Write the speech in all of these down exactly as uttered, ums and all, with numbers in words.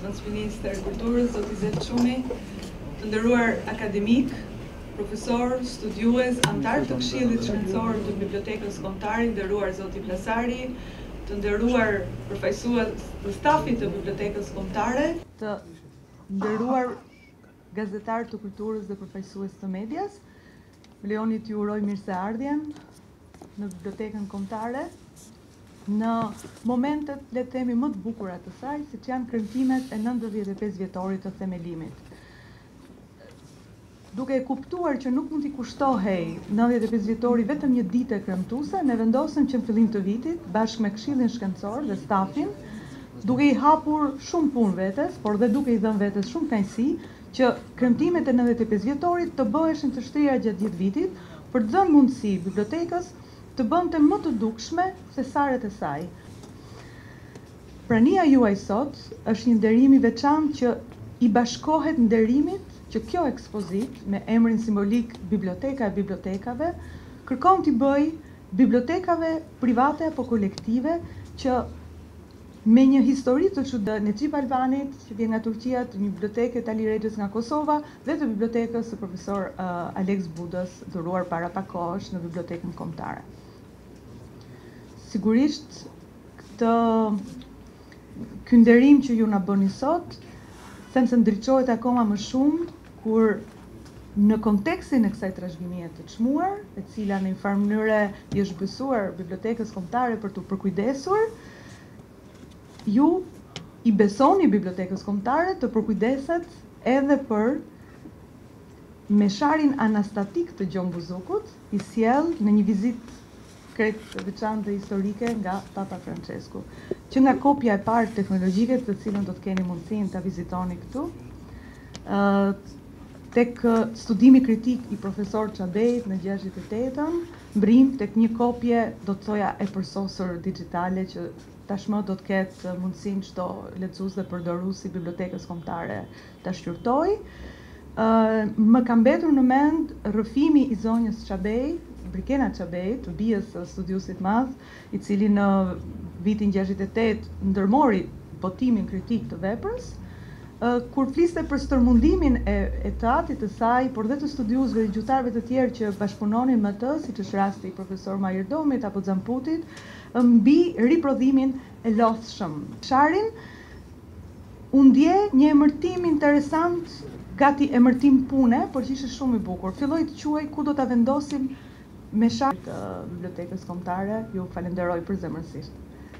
Zëvendës Ministër e Kulturës, zoti Zet Çuni, të nderuar akademik, profesor, studiues, antar të Këshillit Shkencor të Bibliotekës Kombëtare, nderuar zoti Plasari, të nderuar përfaqësues të stafit të Bibliotekës Kombëtare, të nderuar gazetar të kulturës dhe përfaqësues të medias, më lejoni t'ju uroj mirëseardhjen në Bibliotekën Kombëtare, në momentet, le të themi, më të bukura të saj, siç janë kremtimet e nëntëdhjetë e pesë vjetorit të themelimit. Duke e kuptuar që nuk mund t'i kushtohej nëntëdhjetë e pesë vjetori vetëm një ditë e kremtuese, ne vendosëm që në fillim të vitit, bashkë me Këshillin Shkencor dhe stafin, duke i hapur shumë punë vetes, por dhe duke i dhënë vetes shumë kënaqësi, që kremtimet e nëntëdhjetë e pesë vjetorit të bëheshin të shtrirë gjatë gjithë vitit, për të dhënë mundësi bibliotekës të bënte më të dukshme se saret e saj. Prania juaj sot është një nderim i veçantë që i bashkohet nderimit që kjo ekspozit me emrin simbolik Biblioteka e Bibliotekave kërkon t'i bëj bibliotekave private apo kolektive që me një histori të çuditshme të Necip Albanit, që vjen nga Turqia, të një biblioteke të Ali Rexhës nga Kosova dhe të bibliotekës së profesor uh, Alex Budës, dhuruar para pak kohësh në Bibliotekën Kombëtare. Sigurisht, këtë ky nderim që ju na bëni sot, them se ndriçohet akoma më shumë kur në kontekstin e kësaj trashëgimie të çmuar, e cila në një farë mënyre i është besuar Bibliotekës Kombëtare për t'u përkujdesur, ju i besoni Bibliotekës Kombëtare të përkujdeset edhe për mesharin anastatik të Gjon Buzukut, i sjell në një vizitë krejt veçantë historike nga Papa Francesku, që nga kopja e parë teknologjike, të cilën do të keni mundësinë ta vizitoni këtu, uh, tek studimi kritik i profesor Çabejt në gjashtëdhjetë e tetën, mbrim tek një kopje, do të thoja, e përsosur digjitale që tashmë do të ketë mundësinë çdo lexues dhe përdorues i Bibliotekës Kombëtare ta shqyrtojë. Uh, më ka mbetur në mend rrëfimi i zonjës Çabej, Brikena Çabej, të bijës së studiusit madh, i cili në vitin gjashtëdhjetë e tetë ndërmori botimin kritik të veprës, uh, kur fliste për stërmundimin e, e teatrit të saj, por dhe të studiuesve dhe gjyqtarëve të tjerë që bashkëpunonin me të, siç është rasti i profesor Majordomit apo Xamputit, mbi riprodhimin e lodhshëm. Sharin u ndje një emërtim interesant, gati emërtim pune, por që ishte shumë i bukur. Filloi të quaj ku do ta vendosim me sharin të Bibliotekës Kombëtare. Ju falenderoj përzemërsisht.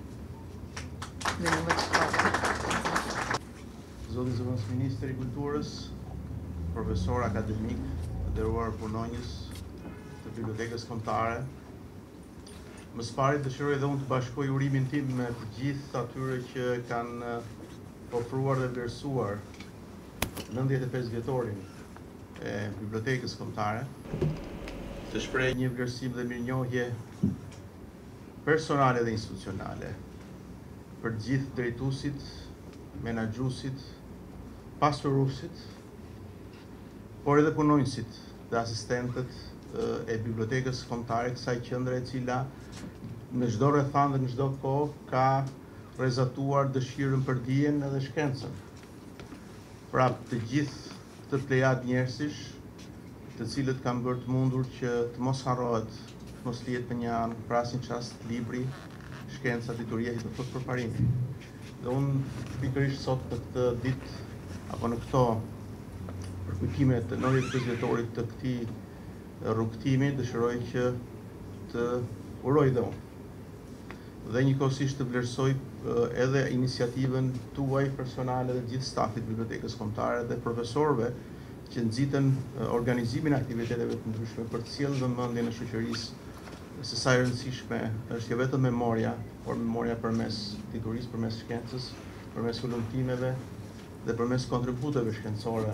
Zoti Zëvendës Ministër i Kulturës, profesor akademik, nderuar punonjës të Bibliotekës Kombëtare, më së pari dëshiroj edhe unë të bashkoj urimin tim me të gjithë atyre që kanë ofruar dhe vlerësuar nëntëdhjetë e pesë vjetorin e Bibliotekës Kombëtare, të shpreh një vlerësim dhe mirënjohje personale dhe institucionale për të gjithë drejtuesit, menaxhuesit, pasuruesit, por edhe punonjësit dhe asistentët e Bibliotekës Kombëtare, kësaj qendre e cila në çdo rrethan dhe në çdo kohë ka rrezatuar dëshirën për dijen edhe shkencën. Pra të gjithë këtë plejad njerëzish, të cilët kanë bërë të mundur që të mos harrohet, të mos lihet në një anë për asnjë çast libri, shkenca, dituria që të thotë përparimi. Dhe unë pikërisht sot në këtë ditë apo në këto përkujtime të nëntëdhjetë e pesë vjetorit të këtij rrugtimi, dëshiroj që të uroj dhe unë. Dhe njëkohësisht të vlerësoj edhe iniciativën tuaj personale dhe gjithë stafit Bibliotekës Kombëtare dhe profesorëve që nxitën organizimin e aktiviteteve të ndryshme për të sjellë vëmendjen e shoqërisë se sa e rëndësishme është jo vetëm memoria, por memoria përmes diturisë, përmes shkencës, përmes volontimeve dhe përmes kontributeve shkencore.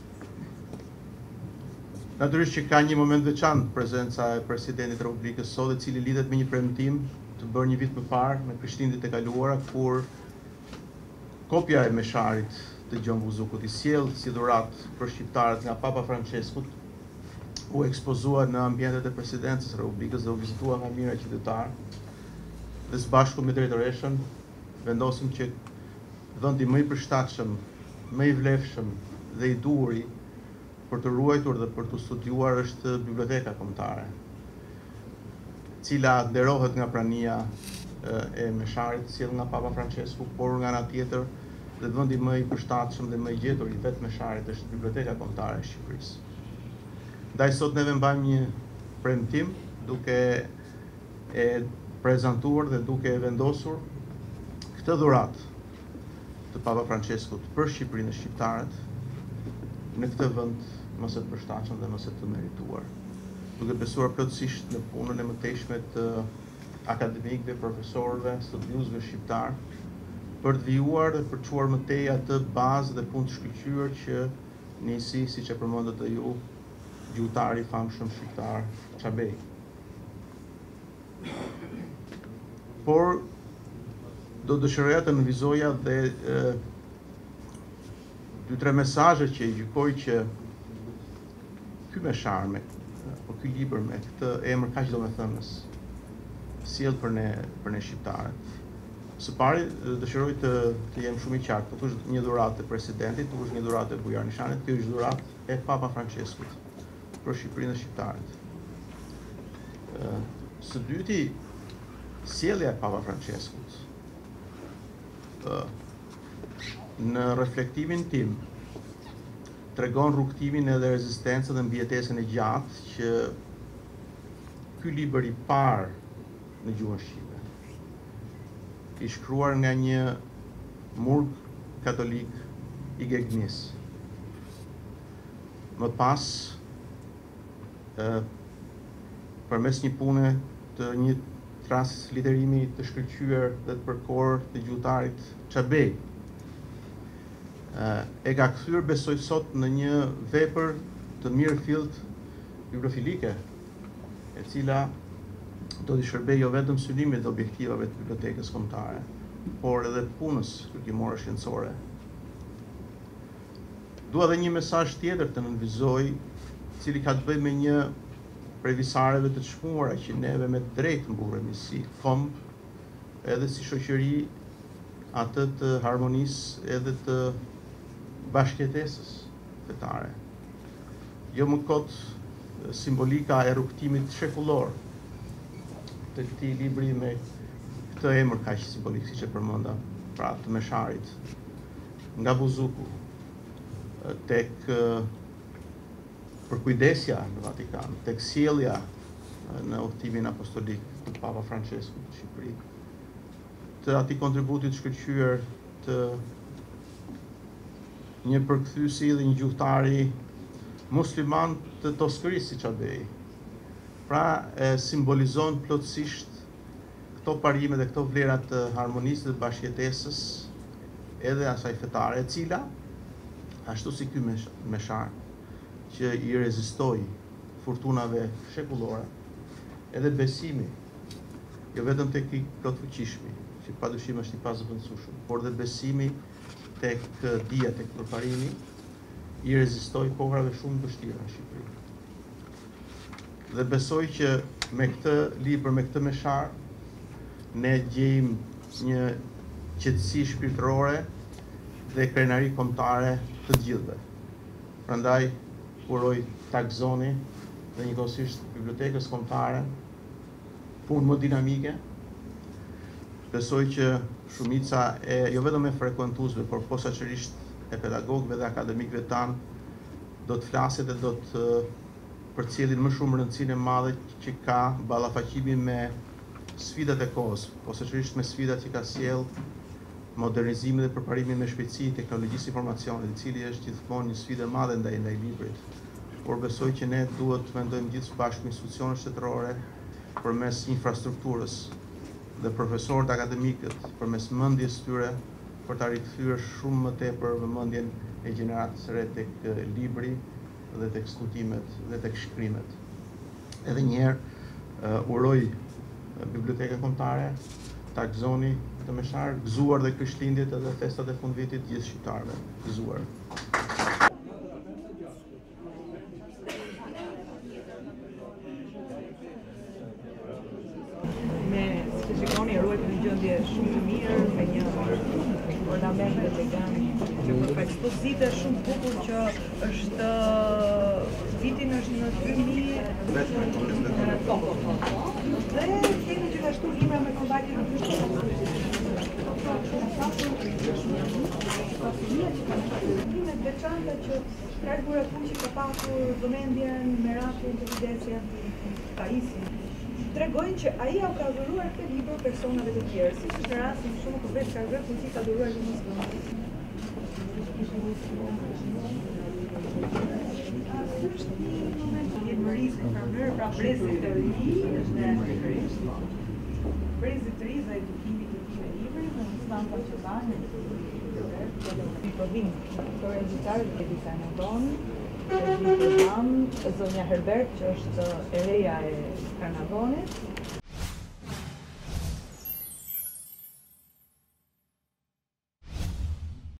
Natyrisht që ka një moment veçantë prezenca e presidentit të Republikës sot, i cili lidhet me një premtim të bërë një vit më parë me Krishtlindjet e kaluara, kur kopja e mesharit të Gjon Buzukut i sjell si dhuratë për shqiptarët nga Papa Franceskut u ekspozua në ambientet e presidencës së Republikës dhe u vizitua nga mijëra qytetarë. Dhe së bashku me drejtoreshën vendosim që vendi më i përshtatshëm, më i vlefshëm dhe i duhuri për të ruajtur dhe për të studiuar është biblioteka kombëtare, cila nderohet nga prania e Mesharit, sjell nga Papa Francesku, por nga ana tjetër dhe vendi më i përshtatshëm dhe më i gjetur i vetë Mesharit është biblioteka kombëtare e Shqipërisë. Ndaj sot neve mbajmë një premtim duke e prezantuar dhe duke e vendosur këtë dhuratë të Papa Franceskut për Shqipërinë dhe shqiptarët në këtë vend më së përshtatshëm dhe më së të merituar, duke besuar plotësisht në punën e mëtejshme të akademikëve, profesorëve, studiuesve shqiptar për të vijuar dhe për të çuar më tej atë bazë dhe punë të shkëlqyer që nisi, siç e përmendët edhe ju, gjuhëtari i famshëm shqiptar Çabej. Por do dëshiroja të nënvizoja dhe dy tre mesazhe që i gjykoj që ky meshar me po ky libër me këtë emër kaq domethënës sjell për ne për ne shqiptarët. Së pari dëshiroj të të jem shumë i qartë, kjo është një dhuratë e presidentit, kjo është një dhuratë e Bujar Nishanit, kjo është dhuratë e Papa Franceskut për Shqipërinë dhe shqiptarët. Së dyti, sjellja e Papa Franceskut në reflektimin tim tregon rrugtimin edhe rezistencën dhe mbijetesën e gjatë që ky libër i parë në gjuhën shqipe, i shkruar nga një murg katolik i Gegnis. Më pas, përmes një pune të një transliterimi të shkëlqyer dhe të përkohur të gjuhëtarit Çabej, e ka kthyer besoj sot në një vepër të mirë fillt bibliofilike, e cila do t'i shërbej jo vetëm synimit dhe objektivave të bibliotekës kombëtare, por edhe punës kërkimore shkencore. Dua edhe një mesazh tjetër të nënvizoj, i cili ka të bëjë me një prej visareve të çmuara që neve me drejt mburremi si kombë edhe si shoqëri atë të harmonisë edhe të bashkëjetesës fetare. Jo më kot simbolika e rrugtimit shekullor të këtij libri me këtë emër kaq simbolik, siç e përmenda, pra të Mesharit, nga Buzuku tek përkujdesja në Vatikan, tek sjellja në udhëtimin apostolik të Papa Franceskut në Shqipëri, të atij kontributit të shkëlqyer të një përkthyesi dhe një gjuhëtari musliman të Toskërisë si Çabej. Pra e simbolizon plotësisht këto parime dhe këto vlera të harmonisë dhe bashkëjetesës edhe asaj fetare, e cila, ashtu si ky meshar, që i rezistoi furtunave shekullore, edhe besimi, jo vetëm tek i plotfuqishmi, që padyshim është i pazëvendësueshëm, por dhe besimi tek dia, tek përparimi, i rezistoi kohrave shumë të vështira në Shqipëri. Dhe besoj që me këtë libër, me këtë meshar, ne gjejmë një qetësi shpirtërore dhe krenari kombëtare të gjithëve. Prandaj uroj Takzoni dhe njëkohësisht bibliotekës kombëtare punë më dinamike. Besoj që shumica e jo vetëm e frekuentuesve, por posaçërisht e pedagogëve dhe akademikëve tanë do të flasin dhe do të përcjellin më shumë rëndësinë e madhe që ka ballafaqimi me sfidat e kohës, posaçërisht me sfidat që ka sjell modernizimi dhe përparimi me shpejtësi i teknologjisë informacionit, i cili është gjithmonë një sfidë e madhe ndaj ndaj librit. Por besoj që ne duhet të mendojmë gjithë së bashku institucionet shtetërore përmes infrastrukturës dhe profesorët akademikët përmes mendjes tyre për ta rikthyer shumë më tepër vëmendjen e gjeneratës së re tek libri dhe tek studimet dhe tek shkrimet. Edhe një herë uh, uroj uh, bibliotekën kombëtare, Takzoni të Meshar, gëzuar dhe Krishtlindjet edhe festat e fundvitit gjithë shqiptarëve. Gëzuar. Me, si shikoni, ruajtën e gjë përmendje shumë të mirë me një ornament elegant që për ekspozite shumë të bukur që është vitin është në dy mijë. Po, po, po. Dhe kemi gjithashtu libra me kombajtje në fyshë. Limet veçanta që Trajgura Kuqi ka pasur vëmendjen, merakun, evidencjen, Parisin. Tregojnë që ai au ka dhuruar këtë libër personave të tjerë, siç është rasti për shembull kur vetë Trajgura Kuqi ka dhuruar librin Skënderit. Është një moment i mërisë për mërë, pra brezit të ri, është në referisht. Brezit të ri dhe edukimit të tij me librin, në stampa që kanë. I provim për editarët e Karnavon, Zonja Herbert, që është e reja e Karnavonit.